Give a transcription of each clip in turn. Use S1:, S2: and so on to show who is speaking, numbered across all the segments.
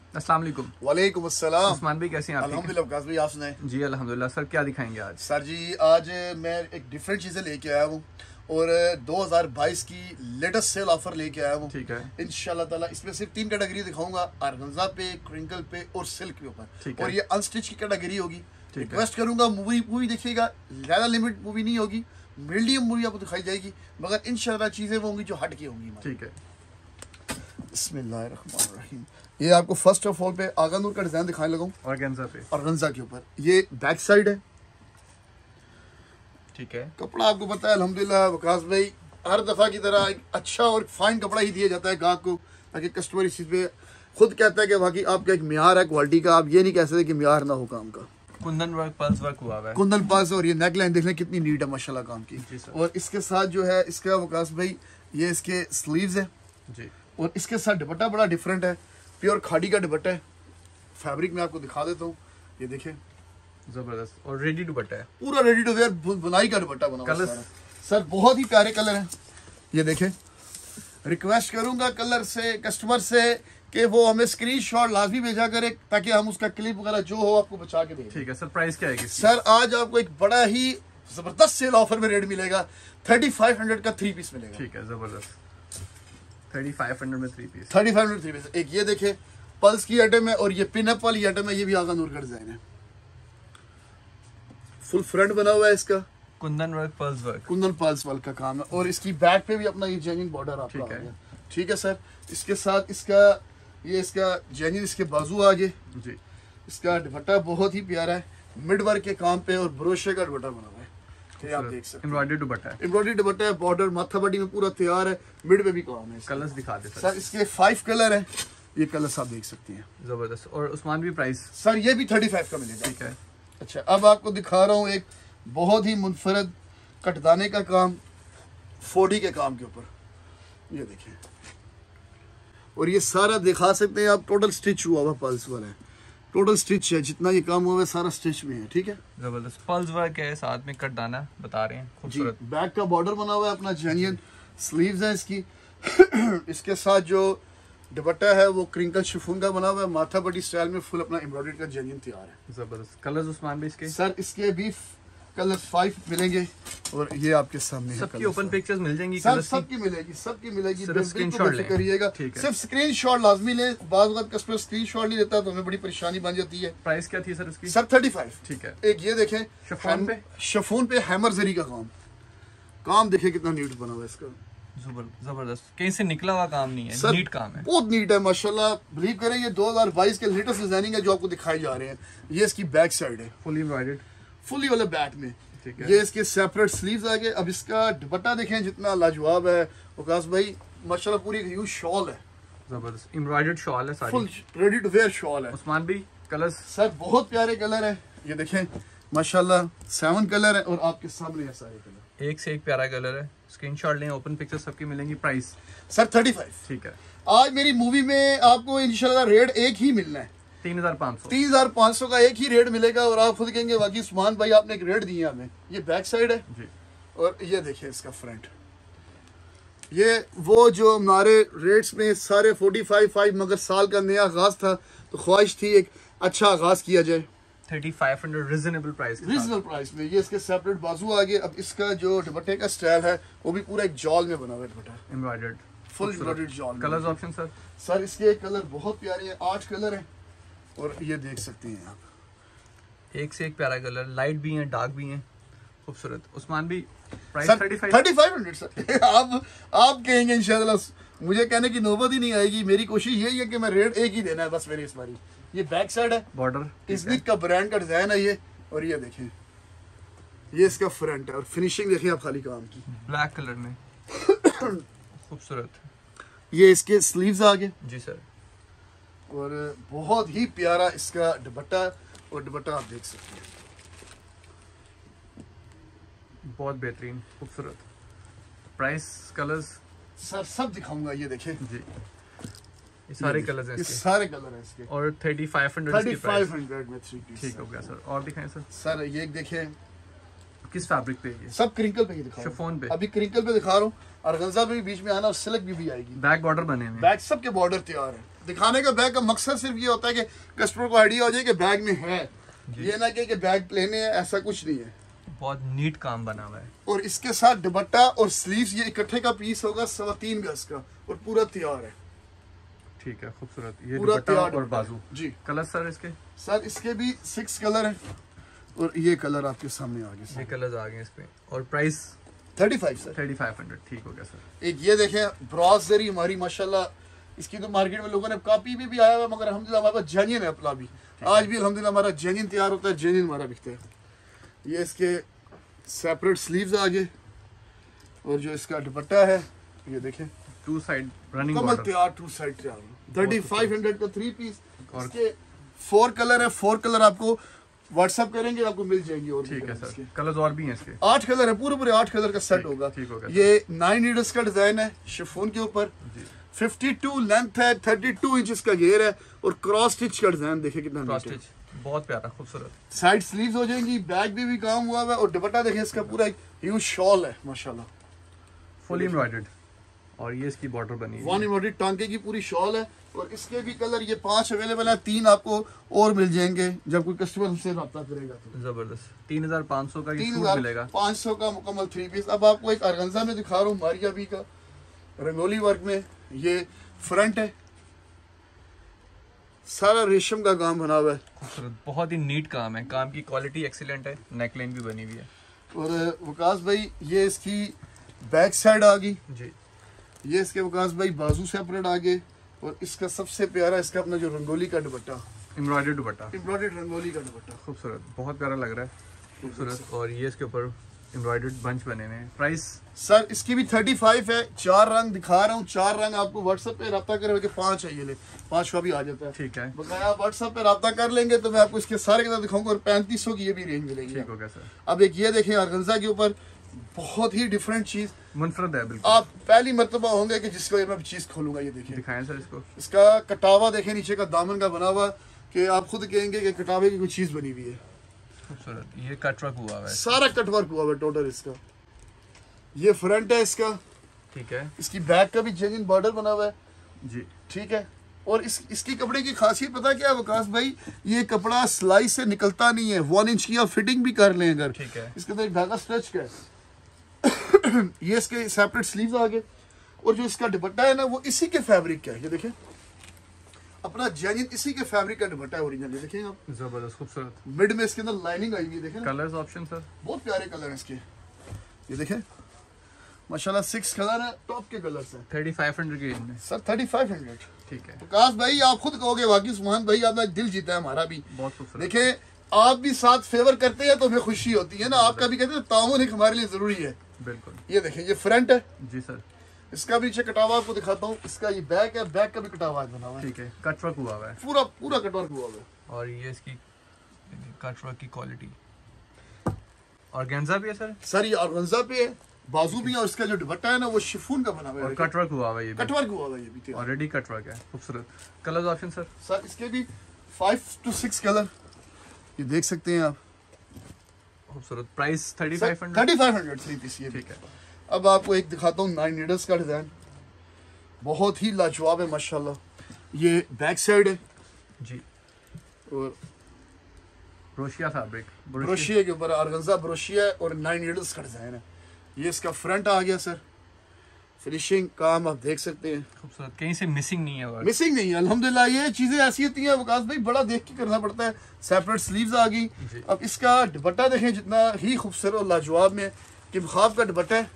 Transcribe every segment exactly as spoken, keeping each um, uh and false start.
S1: अस्सलाम वालेकुम।
S2: वालेकुम अस्सलाम।
S1: उस्मान भाई कैसे हैं आप?
S2: अल्हम्दुलिल्लाह विकास भाई, आप सुनाएं?
S1: जी अल्हम्दुलिल्लाह। सर क्या दिखाएंगे आज?
S2: सर जी आज मैं एक डिफरेंट चीज़ें लेके आया हूँ और दो हज़ार बाईस की लेटेस्ट सेल ऑफर लेके आया हूँ।
S1: ठीक है
S2: इंशाल्लाह ताला इसमें सिर्फ तीन कैटेगरी दिखाऊंगा, ऑर्गेन्जा पे, क्रिंकल पे और सिल्क के ऊपर, और ये अनस्टिच की कैटेगरी होगी। रिक्वेस्ट करूंगा मूवी मूवी देखिएगा, ज़्यादा लिमिट मूवी नहीं होगी, मीडियम मूवी आपको दिखाई जाएगी, मगर इंशाल्लाह चीज़ें वो होंगी जो हट के होंगी।
S1: ठीक है,
S2: बिस्मिल्लाहिर्रहमानिर्रहीम। ये आपको फर्स्ट ऑफ ऑल पे आगा नूर का डिजाइन दिखाने लगा
S1: ऑर्गेन्जा पे,
S2: ऑर्गेन्जा के ऊपर। ये बैक साइड है,
S1: ठीक है।
S2: कपड़ा आपको पता है अल्हम्दुलिल्लाह विकास भाई, हर दफा की तरह एक अच्छा और फाइन कपड़ा ही दिया जाता है ग्राहक को, ताकि कस्टमर इस चीज़ पे खुद कहता है कि बाकी आपका एक म्यार है क्वालिटी का, आप ये नहीं कह सकते कि म्यार ना हो काम का।
S1: कुंदन वर्क, पल्स वर्क हुआ है,
S2: कुंदन पल्स, और ये नेक लाइन देख लें कितनी नीट है माशाल्लाह काम की। और इसके साथ जो है इसका विकास भाई, ये इसके स्लीव्स है जी, और इसके साथ दुपट्टा बड़ा डिफरेंट है, प्योर खाड़ी का दुपट्टा है। फैब्रिक में आपको दिखा देता हूँ, ये देखें
S1: जबरदस्त, और रेडी दुपट्टा है,
S2: पूरा रेडी टू वेयर बुनाई का दुपट्टा बना हुआ है सर। बहुत ही प्यारे कलर हैं, ये देखें। रिक्वेस्ट करूंगा कलर से कस्टमर से कि वो हमें स्क्रीनशॉट लाजमी भेजा करे, ताकि हम उसका क्लिप वगैरह जो हो आपको बचा के दें।
S1: ठीक है सर। प्राइस क्या है
S2: सर? आज आपको एक बड़ा ही जबरदस्त सेल ऑफर में रेट मिलेगा, थर्टी फाइव हंड्रेड का थ्री पीस मिलेगा।
S1: ठीक है, जबरदस्त, थर्टी फाइव हंड्रेड में three piece,
S2: thirty five hundred three piece. एक ये देखे पल्स की आइटम है, और ये पिनअप वाली आइटम है, ये भी आगा नूर का डिजाइन है, फुल फ्रंट बना हुआ है इसका,
S1: Kundan work, pearls work,
S2: Kundan pearls work का काम है, और इसकी बैक पे भी अपना ये जेन्युइन बॉर्डर आपका आ गया। ठीक है सर। इसके साथ इसका ये इसका जेन्युइन इसके बाजू आगे जी, इसका दुपट्टा बहुत ही प्यारा है, मिड वर्क के काम पे, और ब्रोशे का दुपट्टा बना हुआ है, ये आप देख सकते हैं।
S1: एम्ब्रॉयडरी दुपट्टा है,
S2: एम्ब्रॉयडरी दुपट्टा है, बॉर्डर माथा बड़ी में पूरा तैयार है, मिड पे भी काम है।
S1: कलर्स दिखा दे
S2: सर। इसके फाइव कलर है, ये कलर्स आप देख सकते हैं।
S1: जबरदस्त। और उस्मान भी प्राइस?
S2: सर ये भी थर्टी फाइव का मिलेगा।
S1: ठीक है।
S2: अच्छा, अब आपको दिखा रहा हूँ एक बहुत ही मुनफरद कटदाने का काम, फोर्टी के काम के ऊपर, ये देखिए, और ये सारा दिखा सकते हैं आप, टोटल स्टिच हुआ हुआ पल्स वाला है, टोटल स्टिच है, जितना ये काम हुआ है सारा स्टिच में है। ठीक है,
S1: जबरदस्त पल्स वर्क है, साथ में कटदाना बता रहे हैं, खूबसूरत।
S2: बैक का बॉर्डर बना हुआ है अपना, जेन्युइन स्लीव्स है इसकी। इसके साथ जो दुपट्टा है वो क्रिंकल शिफॉन का बना हुआ है, माथा पट्टी स्टाइल में, फुल अपना एम्ब्रॉयडरी का जेन्युइन तैयार है।
S1: जबरदस्त। कलर्स उस्मान भी इसके?
S2: सर इसके भी कलर फाइव मिलेंगे, और ये आपके सामने है।
S1: सबकी ओपन पिक्चर्स मिल जाएंगी?
S2: सर सबकी मिलेगी, सबकी मिलेगी,
S1: सिर्फ स्क्रीनशॉट लें,
S2: करिएगा, सिर्फ स्क्रीनशॉट लाजमी लें। बाज़ वक्त कस्टमर स्क्रीनशॉट नहीं लेता तो हमें बड़ी परेशानी बन जाती है।
S1: प्राइस क्या थी सर उसकी?
S2: Sir thirty five.
S1: ठीक है।
S2: एक ये देखें
S1: शिफॉन पे,
S2: शिफॉन पे हैमर जरी का काम, काम देखें कितना नीट बना हुआ है इसका,
S1: जबरदस्त, कहीं से निकला हुआ काम नहीं है, नीट काम है,
S2: बहुत नीट है माशाल्लाह। बिलीव करें ये दो हज़ार बाईस के लेटेस्ट डिजाइनिंग है जो आपको दिखाई जा रहे हैं। ये इसकी बैक साइड है,
S1: फुली एम्ब्रॉयडर्ड,
S2: फुली वाले बैक में। ये इसके सेपरेट स्लीव्स आ गए। अब इसका दुपट्टा देखें जितना लाजवाब है विकास भाई, माशाल्लाह पूरी यूज शॉल है,
S1: जबरदस्त एम्ब्रॉयडर्ड शॉल है, सारी
S2: full ready to wear shawl है।
S1: उस्मान भी कलर्स?
S2: सर बहुत प्यारे कलर है, ये देखें माशाल्लाह सेवन कलर है, और आपके सामने है सारे कलर,
S1: एक से एक प्यारा कलर है। स्क्रीनशॉट लें, ओपन पिक्चर सबकी मिलेंगी। प्राइस?
S2: Sir thirty five.
S1: ठीक है।
S2: आज मेरी मूवी में आपको इंशाल्लाह रेट एक ही मिलना है,
S1: तीन हजार पाँच सौ
S2: तीन हजार पाँच सौ का एक ही रेट मिलेगा, और आप खुद कहेंगे बाकी उस्मान भाई आपने एक रेट दिया हमें। ये बैक साइड है जी, और ये देखिए इसका फ्रंट, ये वो जो हमारे रेट्स में सारे फोर्टी फाइव फाइव, मगर साल का नया आगाज था तो ख्वाहिश थी एक अच्छा आगाज किया जाए।
S1: Thirty five hundred reasonable price,
S2: reasonable price में। ये इसके सेपरेट बाजू आ गए। अब इसका जो दुपट्टे का स्टाइल है वो भी पूरा एक जॉल में बना हुआ है दुपट्टा,
S1: एम्ब्रॉयडर्ड,
S2: फुल एम्ब्रॉयडर्ड जॉल।
S1: Colours option sir?
S2: सर इसके कलर बहुत प्यारे हैं, आठ कलर हैं, और ये देख सकते हैं आप,
S1: एक से एक प्यारा कलर, लाइट भी हैं, डार्क भी हैं, खूबसूरत। उस्मान भी price?
S2: Thirty five hundred sir. आप आप कहेंगे इंशाल्लाह, मुझे कहने की नौबत ही नहीं आएगी। मेरी कोशिश यही है कि मैं रेट एक ही देना है बस मेरी इस बारी। ये बैक साइड है,
S1: बॉर्डर
S2: इस्निक का ब्रांड का डिजाइन है ये, और ये देखें ये इसका फ्रंट है, और फिनिशिंग देखिए आप खाली काम की,
S1: ब्लैक कलर में खूबसूरत।
S2: ये इसके स्लीव्स आ गए
S1: जी सर,
S2: और बहुत ही प्यारा इसका दुपट्टा, और दुपट्टा आप देख सकते हैं
S1: बहुत बेहतरीन, खूबसूरत। Price, colours?
S2: सर सब दिखाऊंगा, ये देखें
S1: जी, ये सारे कलर्स हैं
S2: ये
S3: इसके,
S2: सारे कलर हैं इसके,
S1: और thirty five hundred
S2: thirty five hundred में थ्री पीस।
S1: ठीक हो गया सर। और दिखाएं सर।
S2: सर ये देखें,
S1: किस फैब्रिक पे ये?
S2: सब क्रिंकल पे ही दिखा रहा हूं,
S1: शिफॉन पे।
S2: अभी क्रिंकल पे दिखा रहा हूँ, ऑर्गेन्जा पे भी बीच में आना, और सिल्क भी, भी आएगी।
S1: बैक बॉर्डर बने हुए,
S2: बैक सब के बॉर्डर तैयार है, दिखाने का बैग का मकसद सिर्फ ये होता है कि कस्टमर को आइडिया हो जाए कि बैग में है, ये ना कि बैग प्लेन है, ऐसा कुछ नहीं है।
S1: बहुत नीट काम बना हुआ है।
S2: और इसके साथ दुपट्टा और स्लीव्स ये इकट्ठे का पीस होगा सवा तीन गज का और पूरा तैयार है।
S1: ठीक है, खूबसूरत। ये
S2: पूरा
S1: दुपट्टा और बाजू
S2: जी।
S1: कलर सर इसके?
S2: सर इसके भी सिक्स कलर हैं और ये कलर आपके सामने आ गए,
S1: ये कलर्स आ गए इसमें। और price
S2: thirty five sir,
S1: thirty five hundred. ठीक हो गया सर।
S2: एक ये देखें ब्रॉस जरी हमारी माशाल्लाह, इसकी तो मार्केट में लोगों ने कॉपी भी, भी आया हुआ, मगर अल्हम्दुलिल्लाह हमारे पास जेन्युइन है अपना भी। आज भी अल्हम्दुलिल्लाह हमारा जेन्युइन तैयार होता है, जेन्युइन हमारा बिकता है। ये इसके सेपरेट स्लीव्स आगे और जो इसका दुपट्टा है ये देखें,
S1: टू साइड रनिंग
S2: कमल
S1: बॉर्डर।
S2: तैयार, टू साइड तैयार। थर्टी फाइव हंड्रेड का थ्री पीस। इसके फोर कलर है, फोर कलर आपको व्हाट्सएप करेंगे आपको मिल जाएंगी। और
S1: ठीक है सर, कलर्स और भी हैं इसके?
S2: आठ कलर है, पूरे पूरे आठ कलर का सेट होगा।
S1: ठीक होगा।
S2: ये नाइन नीडल्स का डिजाइन है शिफॉन के ऊपर, फिफ्टी टू लेंथ है, थर्टी टू इंच का घेर है और क्रॉस स्टिच का डिजाइन देखिए कितना
S1: क्रॉस स्टिच, बहुत प्यारा, खूबसूरत।
S2: साइड स्लीव्स हो जाएंगी, बैक भी भी काम हुआ हुआ है और दुपट्टा देखिए इसका पूरा एक ह्यूज शॉल है माशाल्लाह,
S1: फुल एम्ब्रॉयडर्ड। और ये इसकी बॉर्डर बनी है,
S2: वन एम्ब्रॉयडरी टांके की पूरी शॉल है। और इसके भी कलर ये पांच अवेलेबल है, तीन आपको और मिल जाएंगे जब कोई कस्टमर हमसे रब्ता करेगा तो।
S1: जबरदस्त। तीन हजार पाँच सौ का ये
S2: तीन
S1: सूट
S2: हजार
S1: मिलेगा।
S2: पाँच सौ का मुकम्मल थ्री पीस। अब आपको एक ऑर्गेन्जा में दिखा रहा हूँ, मारिया बी का रंगोली वर्क में। ये फ्रंट है, सारा रेशम का काम बना हुआ है,
S1: खूबसूरत, बहुत ही नीट काम है। काम की क्वालिटी एक्सीलेंट है, नेकलाइन भी बनी हुई है।
S2: और वकास भाई ये इसकी बैक साइड आ गई
S1: जी।
S2: ये इसके वकास भाई बाजू सेपरेट आ गए। और इसका सबसे प्यारा इसका अपना जो रंगोली का दुपट्टा,
S1: एम्ब्रॉयडर्ड दुपट्टा,
S2: एम्ब्रॉयडर्ड रंगोली का दुपट्टा,
S1: खूबसूरत, बहुत प्यारा लग रहा है, खूबसूरत। और ये इसके ऊपर एम्ब्रॉयडर्ड बंच बने हुए हैं। प्राइस
S2: सर इसकी भी थर्टी फाइव है। चार रंग दिखा रहा हूँ, चार रंग आपको व्हाट्सएप पे रब्ता करेंगे, पांच है ये ले, पांच का भी आ जाता है।
S1: ठीक है,
S2: बकाया व्हाट्सएप पे रब्ता कर लेंगे तो मैं आपको इसके सारे के साथ दिखाऊंगा। और पैंतीस सौ की ये भी रेंज मिलेगी।
S1: ठीक हो गया सर।
S2: अब एक ये देखें ऑर्गेन्जा के ऊपर, बहुत ही डिफरेंट चीज,
S1: मुनफरद है बिल्कुल।
S2: आप पहली मर्तबा होंगे कि जिसको ये मैं चीज खोलूंगा। ये देखिए,
S1: दिखाएं सर इसको।
S2: इसका कटावा देखें, नीचे का दामन का बना हुआ, कि आप खुद कहेंगे कि कटावे की कोई चीज बनी हुई है।
S1: खूबसूरत, ये कट वर्क हुआ है,
S2: सारा कट वर्क हुआ है टोटल इसका। ये फ्रंट है इसका,
S1: ठीक है।
S2: इसकी बैक का भी जेन्युइन बॉर्डर बना हुआ है
S1: जी,
S2: ठीक है। और इस इसकी कपड़े की खासियत पता क्या है वकास भाई, ये कपड़ा सिलाई से निकलता नहीं है। वन इंच की आप फिटिंग भी कर लें अगर,
S1: ठीक है।
S2: इसके अंदर एक धागा स्ट्रेच का है। ये इसके सेपरेट स्लीव्स आ गए। और जो इसका दुपट्टा है ना वो इसी के फैब्रिक का है। ये देखें, अपना जेन्युइन इसी के फैब्रिक का दुपट्टा है ओरिजिनल। ये देखें आप,
S1: जबरदस्त, खूबसूरत।
S2: मिड में इसके अंदर लाइनिंग आई हुई है, देखें।
S1: कलर्स ऑप्शन सर,
S2: बहुत प्यारे कलर हैं इसके। ये देखें माशाल्लाह, सिक्स कलर है, टॉप के कलर्स हैं।
S1: थर्टी फाइव हंड्रेड की रेंज में
S2: सर थर्टी फाइव हंड्रेड।
S1: ठीक है।
S2: विकास भाई आप खुद कहोगे वाकई सुमान भाई आपने दिल जीता है हमारा भी।
S1: बहुत खूबसूरत।
S2: देखें, आप भी साथ फेवर करते हैं तो हमें खुशी होती है ना, आपका भी कहते हैं ताउन एक हमारे लिए जरूरी है।
S1: बिल्कुल।
S2: ये देखें, ये फ्रंट है
S1: जी सर,
S2: इसका भी नीचे कटावा आपको दिखाता हूँ। इसका ये बैक है, बैक का भी कटावा बना हुआ है,
S1: ठीक है। कट वर्क हुआ हुआ है
S2: पूरा पूरा कटवर्क हुआ हुआ है।
S1: और ये इसकी कट वर्क की क्वालिटी। ऑर्गेन्जा भी है सर?
S2: सर ये ऑर्गेन्जा पे है, बाजू भी है। और इसका जो दुपट्टा है ना वो शिफॉन का बना हुआ
S1: और
S2: है,
S1: कट वर्क हुआ हुआ है, ये भी
S2: कटवर्क हुआ हुआ है ये भी।
S1: ऑलरेडी कट वर्क है, खूबसूरत। Colours option sir?
S2: सर इसके भी फाइव टू सिक्स कलर, ये देख सकते हैं आप।
S1: खूबसूरत। Price thirty five hundred
S2: thirty five hundred three piece ये।
S1: ठीक है।
S2: अब आपको एक दिखाता हूँ नाइन नीडल्स का डिजाइन, बहुत ही लाजवाब है माशाल्लाह। ये बैक साइड है
S1: जी,
S2: और
S1: ब्रोशिया फैब्रिक,
S2: ब्रोशिया के ऊपर ऑर्गेन्जा ब्रोशिया है और नाइन नीडल्स का डिजाइन है। ये इसका फ्रंट आ गया सर, फिनिशिंग काम आप देख सकते हैं,
S1: खूबसूरत, कहीं से मिसिंग नहीं है।
S2: मिसिंग नहीं है अल्हम्दुलिल्लाह। ये चीजें ऐसी होती हैं वकास भाई, बड़ा देख के करना पड़ता है। सेपरेट स्लीव्स आ गई। अब इसका दुपट्टा देखें, जितना ही खूबसूरत और लाजवाब में कि खाब का दुपट्टा है।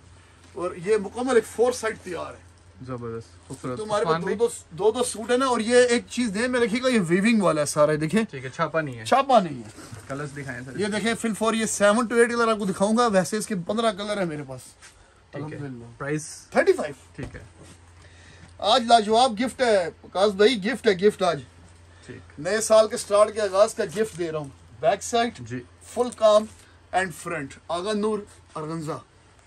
S2: और ये मुकम्मल एक फोर साइड तैयार है,
S1: जबरदस्त, खूबसूरत।
S2: तुम्हारे पास दो दो दो दो सूट है ना। और ये एक चीज ध्यान में रखिएगा, ये वीविंग वाला है सारा, देखें
S1: ठीक है, छापा नहीं है,
S2: छापा नहीं है।
S1: कलर्स दिखाएं सर।
S2: ये देखें फिल फोर, ये सेवन टू एट कलर आपको दिखाऊंगा, वैसे इसके पंद्रह कलर है मेरे पास।
S1: ठीक है। Price
S2: thirty five.
S1: ठीक है।
S2: आज लाजवाब गिफ्ट है विकास भाई, गिफ्ट है, गिफ्ट आज
S1: ठीक,
S2: नए साल के स्टार्ट के आगाज का गिफ्ट दे रहा हूँ। बैक साइड
S1: जी,
S2: फुल काम and front Aga Noor organza.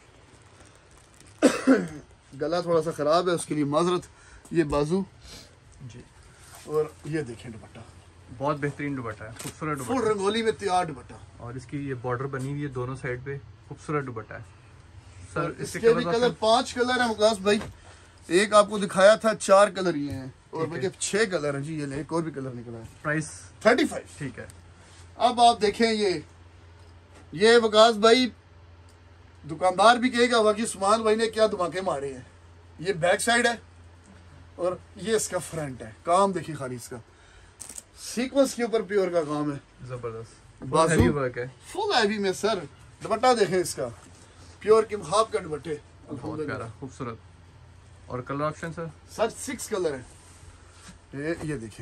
S2: गला थोड़ा सा खराब है, उसके लिए माजरत। ये बाजू
S1: जी,
S2: और ये देखें दुपट्टा,
S1: बहुत बेहतरीन दुपट्टा है, खूबसूरत
S2: फुल
S1: दुपट्टा।
S2: रंगोली में तैयार दुपट्टा।
S1: और इसकी ये बॉर्डर बनी हुई है दोनों साइड पे, खूबसूरत दुपट्टा है सर।
S2: इसके भी कलर पांच कलर है मुकास भाई। एक आपको दिखाया था चार कलर ये हैं और
S1: ठीक है।
S2: बल्कि छह कलर हैं जी। ये ले एक और भी कलर निकला है।
S1: Price
S2: thirty five.
S1: ठीक है।
S2: अब आप देखें ये ये वकास भाई दुकानदार भी कहेगा बाकी उस्मान भाई ने क्या धमाके मारे हैं। ये बैक साइड है और ये इसका फ्रंट है। काम देखिए खाली इसका सीक्वेंस के ऊपर प्योर का काम है।
S1: जबरदस्त
S2: बाजू
S1: वर्क है,
S2: फुल हैवी में सर। दुपट्टा देखें इसका प्योर के हाफ का दुपट्टे
S1: बहुत प्यारा खूबसूरत। और colour option sir?
S2: Sir six colour है। ये ये देखें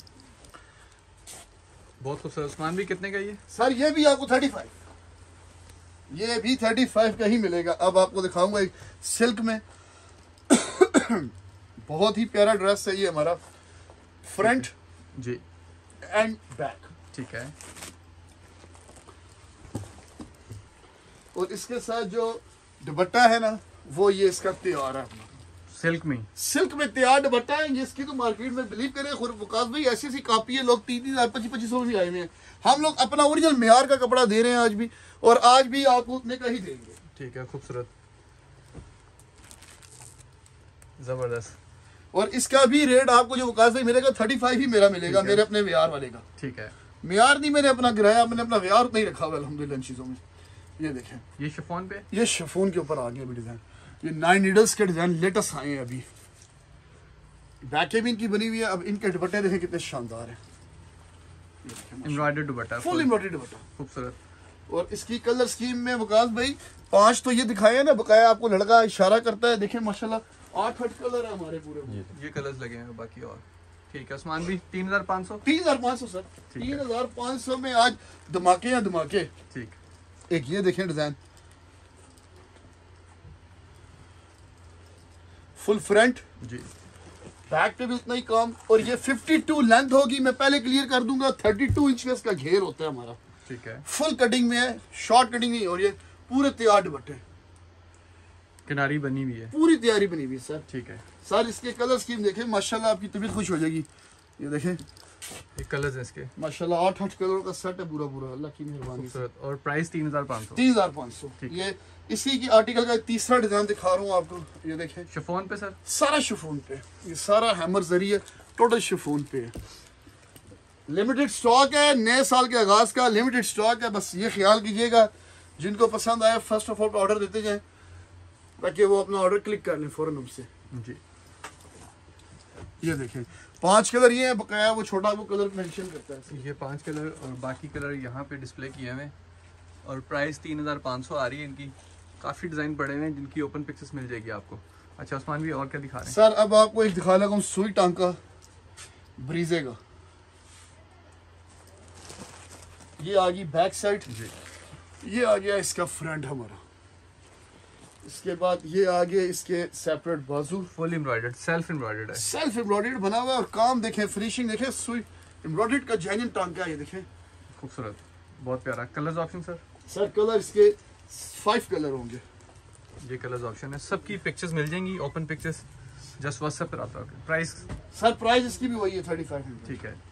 S1: बहुत खूबसूरत। उस्मान भी कितने का ये?
S2: सर ये भी आपको थर्टी फाइव, ये भी थर्टी फाइव का ही मिलेगा। अब आपको दिखाऊंगा एक सिल्क में बहुत ही प्यारा ड्रेस है ये हमारा, फ्रंट
S1: जी
S2: एंड बैक।
S1: ठीक है।
S2: और इसके साथ जो दुपट्टा है ना वो ये इसका तैयार है अपना,
S1: सिल्क में
S2: सिल्क में तैयार दुपट्टा है। इसकी तो मार्केट में बिलीव करें खुद वकास भाई ऐसी ऐसी कापी है, लोग तीन तीन हजार पच्चीस पच्चीस सौ में आए हुए हैं। हम लोग अपना ओरिजिनल मेयार का कपड़ा दे रहे हैं आज भी, और आज भी आपको उतने का ही देंगे।
S1: ठीक है, खूबसूरत जबरदस्त।
S2: और इसका भी रेट आपको जो वकास भाई मिलेगा थर्टी फाइव ही मेरा मिलेगा, मेरे अपने मेयार वाले का।
S1: ठीक है।
S2: मेयार नहीं मैंने अपना गिराया, मैंने अपना मेयार उतना ही रखा हुआ अल्हम्दुलिल्लाह इन चीजों में। ये देखें
S1: ये शिफॉन पे,
S2: ये शिफॉन के ऊपर आ गया अभी डिजाइन। ये नाइन नीडल्स के डिजाइन लेटेस्ट आए हैं अभी, बैकें भी इनकी बनी हुई है। अब इनके दुपट्टे देखें कितने शानदार हैं,
S1: एम्ब्रॉयडर्ड दुपट्टा,
S2: फुल एम्ब्रॉयडर्ड दुपट्टा
S1: खूबसूरत।
S2: और इसकी कलर स्कीम में वकास भाई पांच तो ये दिखाए हैं ना बकाया, आपको लड़का इशारा करता है। देखें माशाल्लाह आठ आठ कलर है हमारे पूरे।
S1: ये, ये कलर्स लगे हैं बाकी और। ठीक है। उस्मान भी तीन हजार पाँच सौ
S2: तीन हजार पाँच सौ सर,
S1: ठीक
S2: तीन
S1: है।
S2: हजार पाँच सौ में आज धमाके हैं धमाके।
S1: ठीक।
S2: एक ये देखें डिजाइन फुल फ्रंट,
S1: जी
S2: बैक पे भी उतना ही काम। और ये फिफ्टी टू लेंथ होगी, मैं पहले क्लियर कर दूंगा। थर्टी टू इंच का इसका घेर होता है हमारा।
S1: ठीक है।
S2: फुल कटिंग में है, शॉर्ट कटिंग नहीं। और ये पूरे तैयार दुपट्टे,
S1: किनारी बनी हुई है,
S2: पूरी तैयारी बनी हुई है सर।
S1: ठीक है।
S2: सर इसके कलर स्कीम देखें माशाल्लाह, आपकी तबीयत खुश हो जाएगी। ये देखें
S1: ये कलर्स हैं इसके,
S2: माशाल्लाह आठ आठ कलर का सेट है पूरा पूरा, अल्लाह की मेहरबानी से।
S1: खूबसूरत। और प्राइस तीन हजार पाँच सौ
S2: तीन हजार पाँच सौ।
S1: ठीक।
S2: ये इसी की आर्टिकल का तीसरा डिजाइन दिखा रहा हूँ आपको। ये देखें
S1: शिफॉन पे सर,
S2: सारा शिफॉन पे, ये सारा हैमर जरी है, टोटल शिफॉन पे है। लिमिटेड स्टॉक है, नए साल के आगाज का लिमिटेड स्टॉक है। बस ये ख्याल कीजिएगा जिनको पसंद आए फर्स्ट ऑफ ऑल ऑर्डर देते जाएं ताकि वो अपना ऑर्डर क्लिक कर लें फौरन हमसे।
S1: जी
S2: ये देखें पांच कलर ये है बकाया, वो छोटा वो कलर मेंशन करता है।
S1: ये पांच कलर और बाकी कलर यहाँ पे डिस्प्ले किए हुए हैं। और प्राइस तीन हजार पाँच सौ आ रही है इनकी। काफ़ी डिज़ाइन पड़े हुए हैं जिनकी ओपन पिक्चर्स मिल जाएगी आपको। अच्छा उस्मान भी और क्या दिखा रहे हैं?
S2: सर अब आपको एक दिखा लगा हूँ सुई टांका ब्रीजे का। ये आ गई बैक साइड
S1: जी,
S2: ये आ गया इसका फ्रंट हमारा। इसके बाद ये आ गया इसके सेपरेट बाजू,
S1: फुल एम्ब्रॉयडर्ड, सेल्फ एम्ब्रॉयडर्ड है,
S2: सेल्फ एम्ब्रॉयडर्ड बना हुआ है। और काम देखें, फिनिशिंग देखें, सुई एम्ब्रॉयडर्ड का जेन्युइन टांका है। ये देखें
S1: खूबसूरत, बहुत प्यारा। Colours option sir?
S2: Sir colour इसके फाइव कलर होंगे।
S1: ये कलर्स ऑप्शन है, सबकी पिक्चर्स मिल जाएंगी, ओपन पिक्चर्स जस्ट व्हाट्सएप पर आता है। प्राइस?
S2: सर प्राइस इसकी भी वही है थर्टी फाइव।
S1: ठीक है।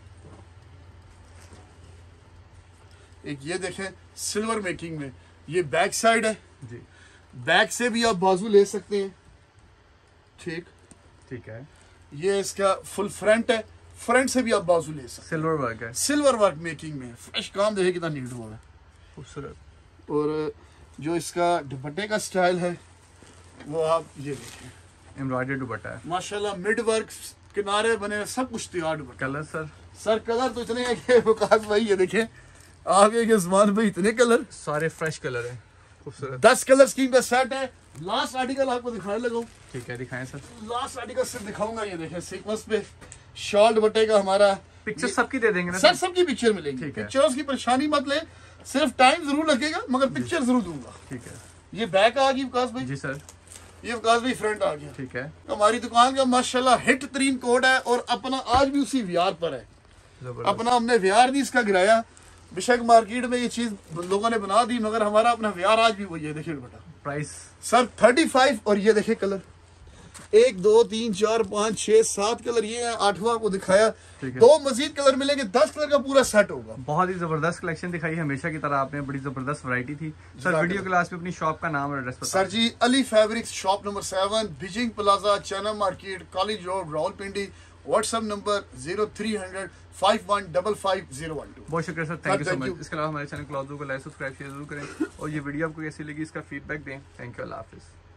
S2: एक ये देखें सिल्वर मेकिंग में, ये बैक साइड है।
S1: जी
S2: बैक से भी आप बाजू ले सकते हैं। ठीक
S1: ठीक है।
S2: ये इसका फुल फ्रंट है, फ्रंट से भी आप बाजू ले सकते
S1: सिल्वर वर्क है,
S2: हैं। सिल्वर वर्क मेकिंग में फ्रेश काम देखे कितना नीट हुआ है।
S1: खूबसूरत।
S2: और जो इसका दुपट्टे का स्टाइल है वो आप ये देखें,
S1: एम्ब्रॉयडर्ड दुपट्टा है,
S2: माशाल्लाह मिड वर्क किनारे बने सब कुछ तैयार dupatta.
S1: Colour sir?
S2: Sir colour तो इतने हैं कि वकास भाई ये देखें आगे के ज़मान भाई इतने कलर,
S1: सारे फ्रेश कलर है, खूबसूरत।
S2: दस कलर स्कीम का सेट है। लास्ट आर्टिकल आपको दिखाने लगा हूँ।
S1: ठीक है, दिखाएं सर।
S2: लास्ट आर्टिकल से दिखाऊंगा। ये देखें सीक्वेंस पे शॉल दुपट्टे का हमारा।
S1: पिक्चर सबकी दे देंगे ना
S2: सर सबकी पिक्चर मिलेगी,
S1: ठीक है।
S2: पिक्चर्स की परेशानी मत ले, सिर्फ टाइम जरूर लगेगा मगर पिक्चर जरूर दूंगा।
S1: ठीक है
S2: ये बैक आ गई विकास भाई,
S1: जी सर।
S2: ये विकास भाई फ्रंट आ गया।
S1: ठीक है,
S2: हमारी दुकान का माशाल्लाह हिट तरीन कोड है और अपना आज भी उसी वियार पर है।
S1: जबरदस्त।
S2: अपना हमने वियार नहीं इसका गिराया, बेशक मार्केट में ये चीज लोगों ने बना दी मगर हमारा अपना वियार आज भी वही है। देखिए बेटा
S1: प्राइस?
S2: Sir thirty five. और ये देखिए कलर, एक दो तीन चार पाँच छह सात कलर ये है, आठवां आपको दिखाया,
S1: ठीक है।
S2: दो मजीद कलर मिलेंगे, दस कलर का पूरा सेट होगा।
S1: बहुत ही जबरदस्त कलेक्शन दिखाई हमेशा की तरह आपने, बड़ी जबरदस्त वैरायटी थी। सर वीडियो क्लास में अपनी शॉप का नाम और एड्रेस बताएं।
S2: Sir ji Ali fabrics shop number seven, Beijing plaza, Chana market, college road, Rawalpindi. WhatsApp number zero three hundred five one double five zero one two.
S1: बहुत शुक्रिया sir, thank you so
S2: thank
S1: much.
S2: you.
S1: इसके अलावा हमारे channel cloud को like subscribe share जरूर करें और ये वीडियो आपको कैसी लगी इसका फीडबैक दें। थैंक यू, अल्लाह हाफिज़।